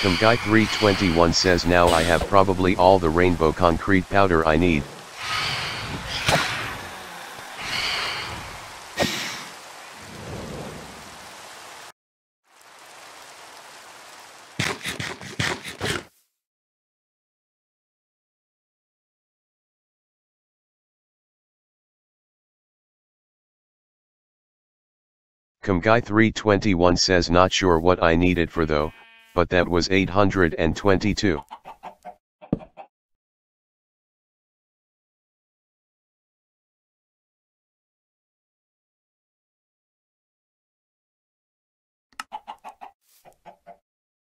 Guy 321 says now I have probably all the rainbow concrete powder I need. Guy 321 says not sure what I need it for though, but that was 822.